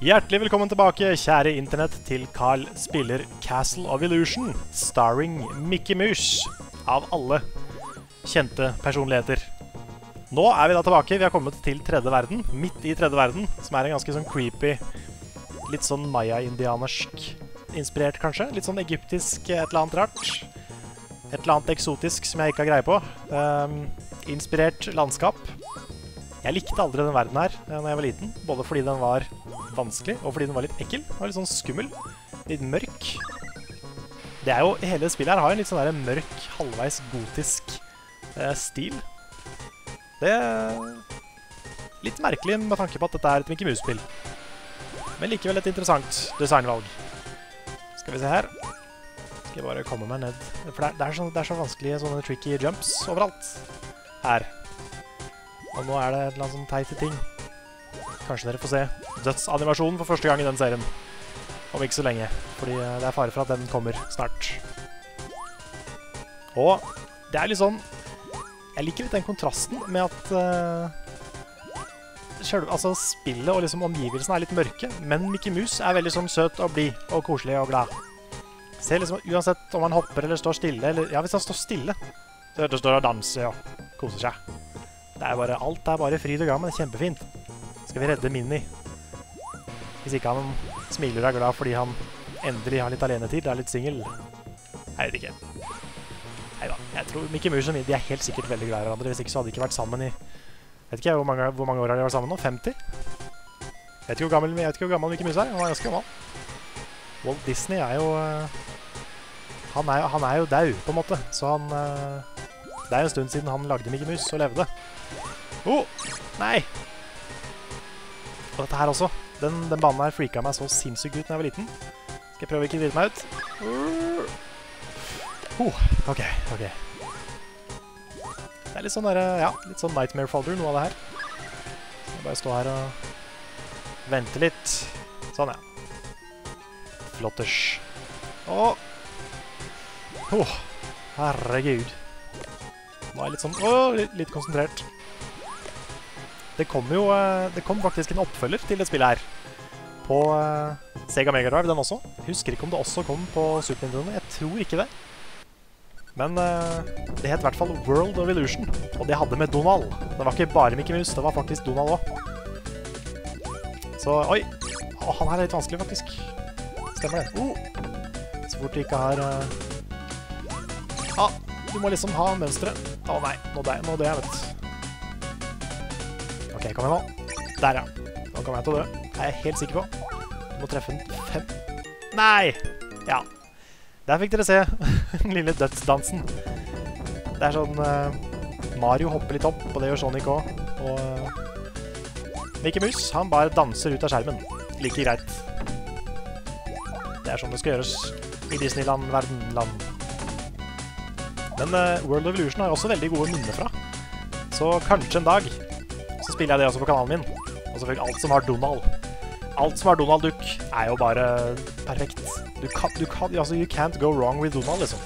Hjertelig velkommen tilbake, kjære internett, til Carl spiller Castle of Illusion, starring Mickey Mouse, av alle kjente personligheter. Nå er vi da tilbake, vi har kommet til tredje verden, midt i tredje verden, som er en ganske sånn creepy, litt sånn maya-indianersk inspirert kanskje, litt sånn egyptisk, et eller annet rart, et eller annet eksotisk som jeg ikke har greie på, inspirert landskap. Jeg likte aldri den verden her når jeg var liten, både fordi den var vanskelig, og fordi den var litt ekkel. Den var litt sånn skummel, litt mørk. Det er jo, hele spillet her har en litt sånn der mørk, halvveis gotisk stil. Det er litt merkelig med tanke på at dette er et Mickey Mouse-spill. Men likevel et interessant designvalg. Skal vi se her. Skal jeg bare komme meg ned. For det er så vanskelige sånne tricky jumps overalt. Her. Og nå er det et eller annet sånn teite ting. Kanskje dere får se dødsanimasjonen for første gang i den serien. Om ikke så lenge, fordi det er fare for at den kommer snart. Og det er litt sånn... Jeg liker litt den kontrasten med at altså spillet og liksom omgivelsene er litt mørke, men Mickey Mouse er veldig sånn søt og blid og koselig og glad. Se liksom, uansett om han hopper eller står stille, eller ja, hvis han står stille, så står han og danser og koser seg. Det er bare, alt er bare fryd og gammen, det er kjempefint. Skal vi redde Minnie? Hvis ikke han smiler og er glad fordi han endelig har litt alenetid, er litt single. Jeg vet ikke. Neida, jeg tror Mickey Mouse og Minnie, de er helt sikkert veldig glad i hverandre, hvis ikke så hadde de ikke vært sammen i... Vet ikke jeg hvor mange år har de vært sammen nå? 50? Jeg vet ikke hvor gammel Mickey Mouse er, han er ganske gammel. Walt Disney er jo... Han er jo død, på en måte, så han... Det er en stund siden han lagde Mickey Mouse og levde. Nei! Og dette her også. Den banen her freaka meg så sinnssykt ut når jeg var liten. Skal jeg prøve ikke å drite meg ut? Ok. Det er litt sånn der, ja, litt sånn Nightmare Folder, noe av det her. Så jeg bare stå her og vente litt. Sånn, ja. Flotters. Herregud. Nå er jeg litt sånn, litt konsentrert. Det kom faktisk en oppfølger til det spillet her. På Sega Mega Drive, den også. Jeg husker ikke om det også kom på Super Nintendo. Jeg tror ikke det. Men det het i hvert fall World of Illusion. Og det hadde med Donald. Det var ikke bare Mickey Mouse, det var faktisk Donald også. Så, oi. Han her er litt vanskelig faktisk. Stemmer det. Så fort du ikke har... Du må liksom ha mønstret. Nei, nå dør jeg, vet du. Ok, kom igjen nå. Der, ja. Nå kommer jeg til å dø. Det er jeg helt sikker på. Du må treffe den 5. Nei! Ja. Der fikk dere se den lille dødsdansen. Det er sånn... Mario hopper litt opp, og det gjør Sonic også. Og... Mickey Mouse, han bare danser ut av skjermen. Like greit. Det er sånn det skal gjøres i Disneyland-verdenland. Men World of Illusion har også veldig gode minner fra. Så kanskje en dag så spiller jeg det også på kanalen min. Og selvfølgelig alt som har Donald. Alt som har Donald Duck er jo bare perfekt. Altså, you can't go wrong with Donald, liksom.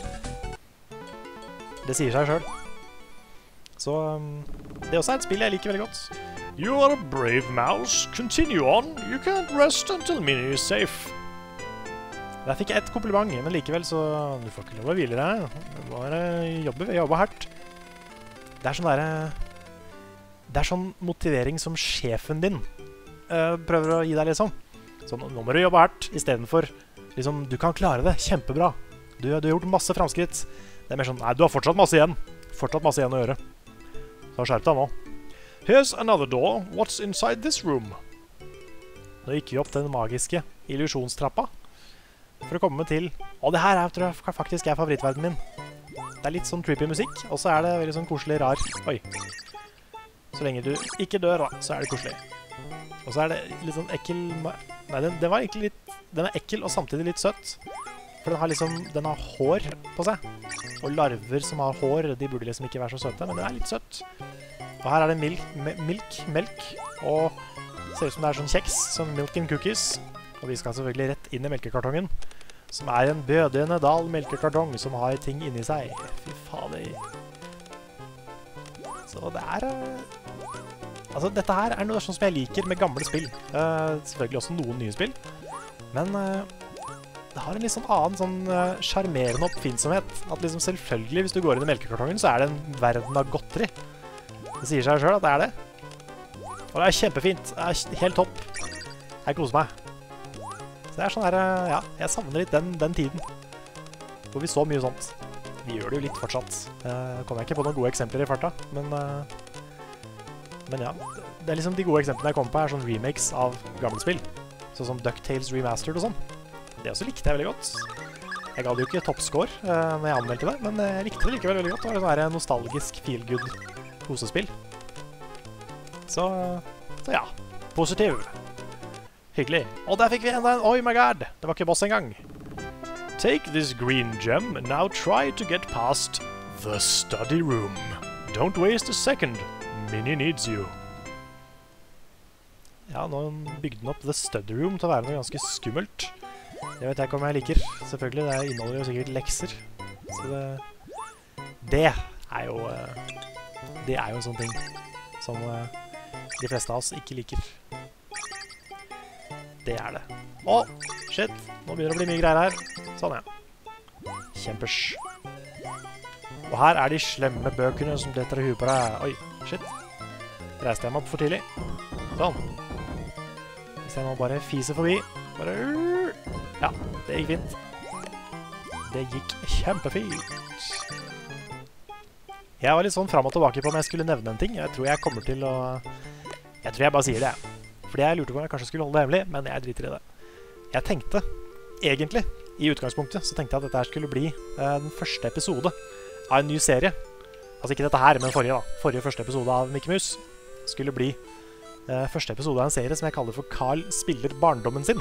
Det sier seg selv. Så det også er et spill jeg liker veldig godt. You are a brave mouse. Continue on. You can't rest until Minnie is safe. Der fikk jeg et kompliment, men likevel så... Du får ikke lov å hvile deg. Du må jobbe hardt. Det er sånn der... Det er sånn motivering som sjefen din prøver å gi deg, liksom. Så nå må du jobbe hardt, i stedet for... Liksom, du kan klare det, kjempebra. Du har gjort masse fremskritt. Det er mer sånn, nei, du har fortsatt masse igjen. Fortsatt masse igjen å gjøre. Så skjerp deg nå. Here's another door. What's inside this room? Nå gikk vi opp den magiske illusjonstrappa. For å komme til... Og det her tror jeg faktisk er favorittverden min. Det er litt sånn creepy musikk, og så er det veldig sånn koselig rar... Oi. Så lenge du ikke dør, da, så er det koselig. Og så er det litt sånn ekkel... Nei, den var egentlig litt... Den er ekkel og samtidig litt søtt. For den har liksom... Den har hår på seg. Og larver som har hår, de burde liksom ikke være så søte, men den er litt søtt. Og her er det melk, og ser ut som det er sånn kjeks, sånn milk and cookies. Og vi skal selvfølgelig rett inn i melkekartongen, som er en Bødene Dal melkekartong som har ting inni seg. Fy fader. Så det er Altså, dette her er noe sånn som jeg liker med gamle spill. Selvfølgelig også noen nye spill. Men det har en litt sånn annen sånn charmerende oppfinnsomhet. At liksom selvfølgelig, hvis du går inn i melkekartongen, så er det en verden av godteri. Det sier seg selv at det er det. Og det er kjempefint. Det er helt topp. Jeg koser meg. Så det er sånn her, ja, jeg savner litt den tiden. Hvor vi så mye sånt. Vi gjør det jo litt fortsatt. Kommer jeg ikke på noen gode eksempler i farta, men ja, det er liksom de gode eksemplene jeg kommer på er sånn remakes av gamle spill. Sånn som DuckTales Remastered og sånn. Det også likte jeg veldig godt. Jeg ga det jo ikke toppscore når jeg anmeldte det, men jeg likte det likevel veldig godt. Det var sånn her nostalgisk feel-good kosespill. Så ja, positiv. Hyggelig. Og der fikk vi enda en, oh my god, det var ikke boss engang. Take this green gem and now try to get past the study room. Don't waste a second. Minnie needs you. Ja, nå bygde den opp The Study Room til å være noe ganske skummelt. Det vet jeg ikke om jeg liker. Selvfølgelig, det inneholder jo sikkert lekser. Så det er jo en sånn ting som de fleste av oss ikke liker. Det er det. Åh, shit! Nå begynner det å bli mye greier her. Sånn, ja. Kjempers. Og her er de slemme bøkene som detter i huet på deg. Oi, shit. Reiste jeg meg opp for tidlig. Sånn. Hvis jeg nå bare fiser forbi. Bare... Ja, det gikk fint. Det gikk kjempefint. Jeg var litt sånn frem og tilbake på om jeg skulle nevne en ting. Jeg tror jeg kommer til å... Jeg tror jeg bare sier det, jeg. Fordi jeg lurte på om jeg kanskje skulle holde det hemmelig, men jeg driter i det. Jeg tenkte, egentlig, i utgangspunktet, så tenkte jeg at dette her skulle bli den første episode av en ny serie. Altså ikke dette her, men forrige da. Forrige første episode av Mickey Mus skulle bli første episode av en serie som jeg kaller for Carl spiller barndommen sin.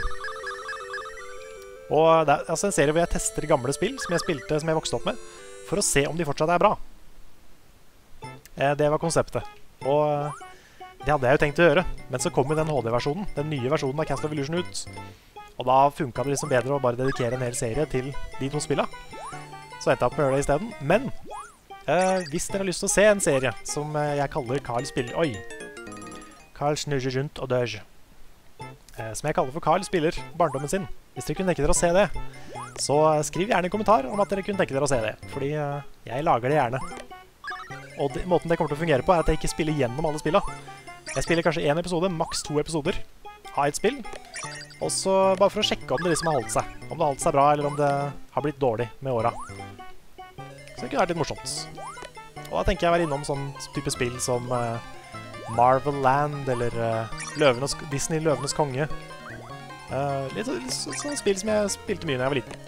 Og det er altså en serie hvor jeg tester gamle spill som jeg vokste opp med, for å se om de fortsatt er bra. Det var konseptet. Og det hadde jeg jo tenkt å gjøre, men så kom jo den HD-versjonen, den nye versjonen av Cast of Illusion ut. Og da funket det liksom bedre å bare dedikere en hel serie til de to spillene. Så endte jeg opp med å gjøre det i stedet. Men hvis dere har lyst til å se en serie som jeg kaller Carl spiller... Oi! Carl snurrer rundt og dør. Som jeg kaller for Carl spiller barndommen sin. Hvis dere kunne tenke dere å se det, så skriv gjerne en kommentar om at dere kunne tenke dere å se det. Fordi jeg lager det gjerne. Og måten det kommer til å fungere på er at jeg ikke spiller gjennom alle spillene. Jeg spiller kanskje en episode, maks 2 episoder av et spill. Og så bare for å sjekke om det liksom har holdt seg. Om det har holdt seg bra, eller om det har blitt dårlig med åra. Så det kunne vært litt morsomt. Og da tenker jeg å være innom sånn type spill som Marvel Land, eller Disney Løvenes Konge. Litt sånne spill som jeg spilte mye når jeg var liten.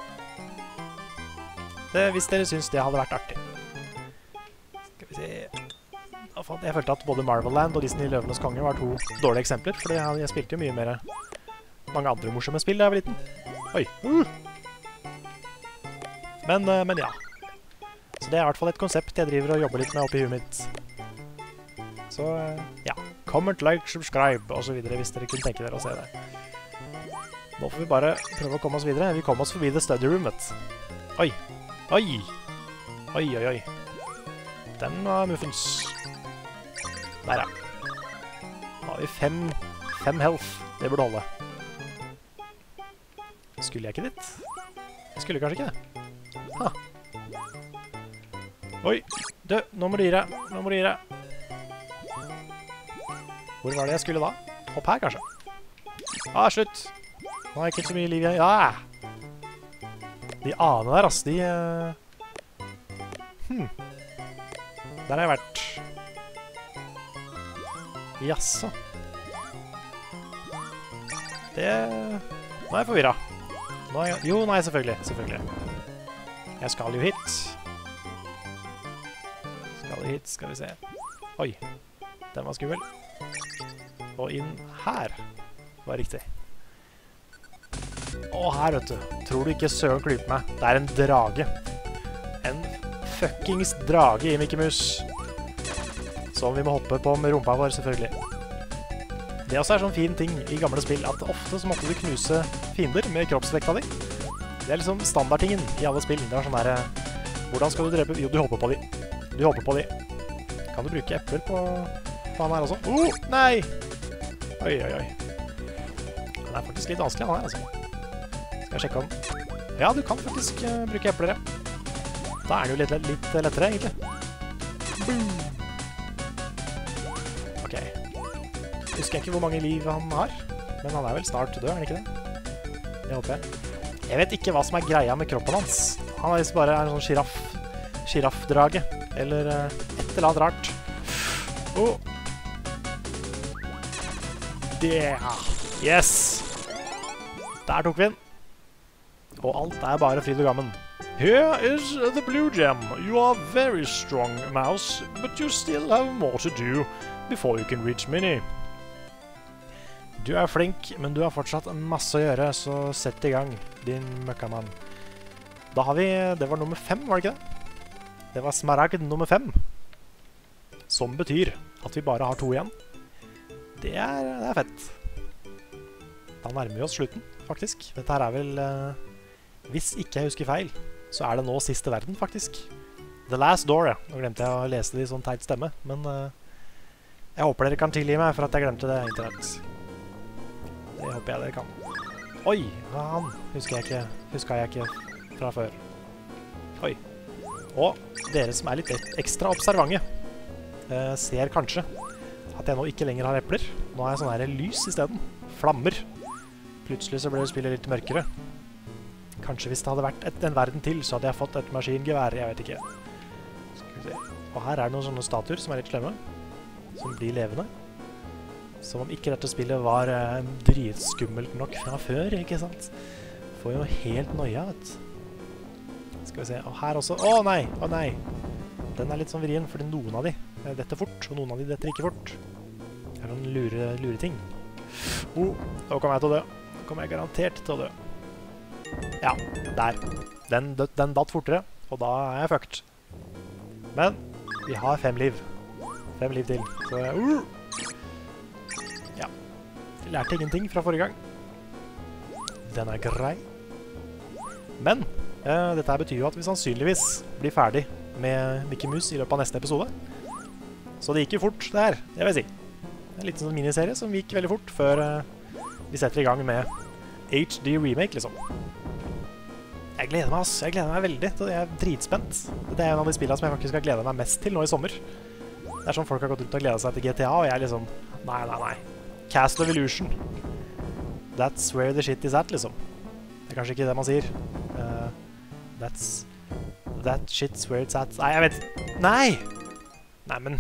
Hvis dere synes det hadde vært artig. Skal vi se... Jeg følte at både Marvel Land og Disney Løvenes Konge var to dårlige eksempler, fordi jeg spilte jo mye mer mange andre morsomme spill da jeg var liten. Oi! Men ja. Så det er i hvert fall et konsept jeg driver og jobber litt med oppi huet mitt. Så ja. Comment, like, subscribe og så videre hvis dere kunne tenke dere å se det. Nå får vi bare prøve å komme oss videre. Vi kom oss forbi The Study Room, vet du. Oi! Oi! Oi, oi, oi. Den var muffins. Der, ja. Nå har vi 5 health. Det burde holde. Skulle jeg ikke dit? Jeg skulle kanskje ikke det. Ha. Oi! Du, nå må du gi deg. Nå må du gi deg. Hvor var det jeg skulle da? Opp her, kanskje? Ah, slutt! Nå har jeg ikke så mye liv igjen. Ja! De anene der, ass, de... Der har jeg vært. Jaså. Det... Nå er jeg forvirret. Jo, nei, selvfølgelig. Jeg skal jo hit. Skal vi se. Oi, den var skummel. Og inn her var riktig. Og her, vet du. Tror du ikke søren klyper meg? Det er en drage. En fuckings drage i Mickey Mus. Som vi må hoppe på med rumpa vår, selvfølgelig. Det også er sånn fin ting i gamle spill, at ofte så måtte du knuse fiender med kroppsvekta di. Det er liksom standardtingen i alle spill. Det var sånn der... Hvordan skal du drepe? Jo, du hopper på de. Kan du bruke epler på på han her også. Nei! Oi, oi, oi. Den er faktisk litt vanskelig, han her, altså. Skal jeg sjekke om... Ja, du kan faktisk bruke epler, ja. Da er det jo litt lettere, egentlig. Boom! Ok. Husker jeg ikke hvor mange liv han har, men han er vel snart død, er han ikke det? Det håper jeg. Jeg vet ikke hva som er greia med kroppen hans. Han er liksom bare en sånn giraffdrage, eller et eller annet rart. Yes! Der tok vi den. Og alt er bare fryd og gammen. Here is the blue gem. You are very strong, Mouse, but you still have more to do before you can reach Minnie. Du er flink, men du har fortsatt masse å gjøre, så sett i gang, din møkkamann. Da har vi... Det var nummer 5, var det ikke det? Det var smaragd nummer 5. Som betyr at vi bare har 2 igjen. Det er fett. Da nærmer vi oss slutten, faktisk. Dette her er vel... hvis ikke jeg husker feil, så er det nå siste verden, faktisk. The Last Door, ja. Nå glemte jeg å lese det i sånn teit stemme, men jeg håper dere kan tilgi meg for at jeg glemte det internett. Det håper jeg dere kan. Oi, han husker jeg ikke fra før. Oi. Og dere som er litt ekstra observante, ser kanskje at jeg nå ikke lenger har epler. Nå har jeg sånn her lys i stedet. Flammer. Plutselig så ble det spillet litt mørkere. Kanskje hvis det hadde vært en verden til, så hadde jeg fått et maskingevær, jeg vet ikke. Skal vi se. Og her er det noen sånne statuer som er litt slemme, som blir levende. Som om ikke dette spillet var dritskummelt nok fra før, ikke sant? Får jo helt noia, vet du. Skal vi se, og her også... Å nei! Den er litt sånn vrien, fordi noen av de detter fort, og noen av de detter ikke fort. Det er noen lure ting. Nå kommer jeg til å dø. Nå kommer jeg garantert til å dø. Ja, der. Den datt fortere, og da er jeg fucked. Men vi har 5 liv. 5 liv til. Så ja. Jeg lærte ingenting fra forrige gang. Den er grei. Men dette betyr jo at vi sannsynligvis blir ferdig med Mickey Mouse i løpet av neste episode. Så det gikk jo fort, det her. Det vil jeg si. En liten sånn miniserie som gikk veldig fort før vi setter i gang med HD Remake, liksom. Jeg gleder meg, ass. Jeg gleder meg veldig. Jeg er dritspent. Dette er en av de spillene som jeg faktisk har gledet meg mest til nå i sommer. Det er sånn folk har gått ut og gledet seg til GTA, og jeg er liksom... Nei. Castle of Illusion. That's where the shit is at, liksom. Det er kanskje ikke det man sier. That shit's where it's at. Nei, jeg vet... Nei! Nei, men...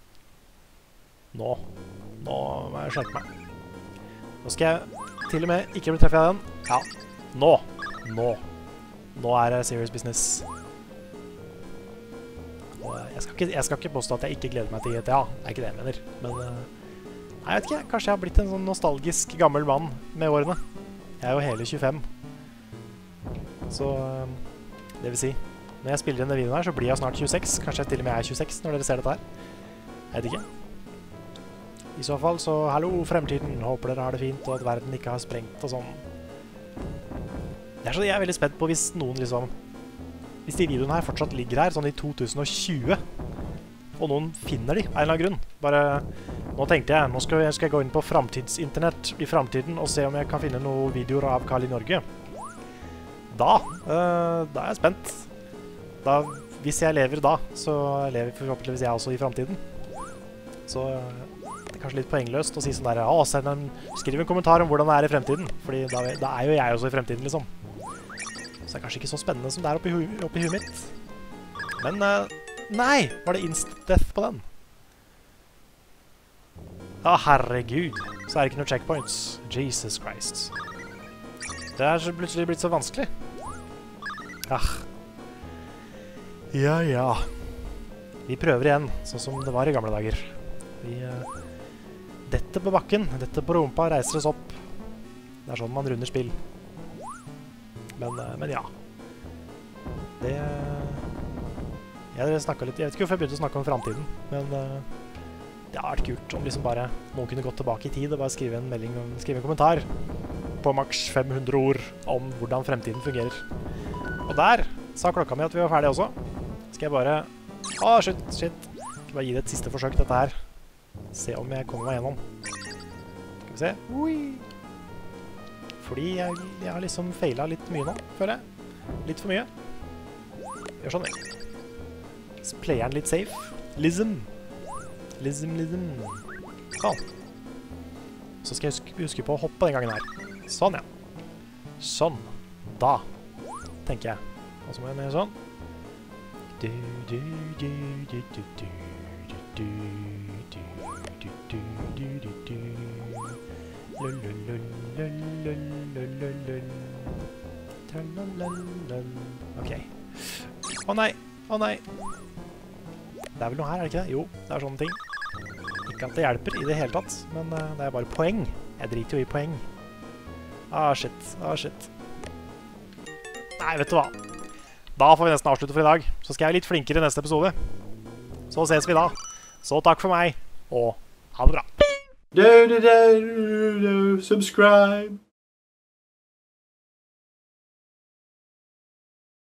Nå må jeg skjerpe meg. Nå skal jeg til og med ikke bli treffet av den. Ja, nå er det serious business. Og jeg skal ikke påstå at jeg ikke gleder meg til GTA. Det er ikke det jeg mener. Men jeg vet ikke, kanskje jeg har blitt en sånn nostalgisk gammel mann med årene. Jeg er jo hele 25. Så det vil si, når jeg spiller denne videoen her, så blir jeg snart 26. Kanskje jeg til og med er 26 når dere ser dette her. Jeg vet ikke. I så fall, så hallo fremtiden. Håper dere har det fint, og at verden ikke har sprengt og sånn. Jeg er veldig spent på hvis noen liksom... Hvis de videoene her fortsatt ligger her, sånn i 2020, og noen finner de, av en eller annen grunn. Bare, nå tenkte jeg, nå skal jeg gå inn på Framtidsinternett i fremtiden og se om jeg kan finne noen videoer av Carl i Norge. Da er jeg spent. Hvis jeg lever da, så lever forhåpentligvis jeg også i fremtiden. Så det er kanskje litt poengløst å si sånn der, skriv en kommentar om hvordan det er i fremtiden, fordi da er jo jeg også i fremtiden, liksom. Så det er kanskje ikke så spennende som det er oppi huet mitt. Men, nei! Var det insta-death på den? Å, herregud. Så er det ikke noen checkpoints. Jesus Christ. Det er så plutselig blitt så vanskelig. Ja. Vi prøver igjen, sånn som det var i gamle dager. Vi detter på bakken, detter på rumpa, reiser oss opp. Det er sånn man runder spill. Men ja. Jeg snakket litt, jeg vet ikke hvorfor jeg begynte å snakke om fremtiden, men det har vært kult om liksom bare noen kunne gått tilbake i tid og bare skrive en melding, skrive en kommentar på maks 500 ord om hvordan fremtiden fungerer. Og der sa klokka mi at vi var ferdige også. Skal jeg bare... shit. Skal jeg bare gi det et siste forsøk, dette her. Se om jeg kommer meg gjennom. Skal vi se. Ui! Fordi jeg har liksom feilet litt mye nå, føler jeg. Litt for mye. Gjør sånn, jeg. Player den litt safe. Lism. Sånn. Så skal jeg huske på å hoppe den gangen her. Sånn, ja. Sånn. Da. Tenker jeg. Og så må jeg ned sånn. Ok. Å nei, å nei. Det er vel noe her, er det ikke det? Jo, det er sånne ting. Ikke at det hjelper i det hele tatt, men det er bare poeng. Jeg driter jo i poeng. Ah, shit. Nei, vet du hva? Da får vi nesten avslutte for i dag. Så skal jeg være litt flinkere i neste episode. Så ses vi da. Så takk for meg, og ha det bra. Subscribe.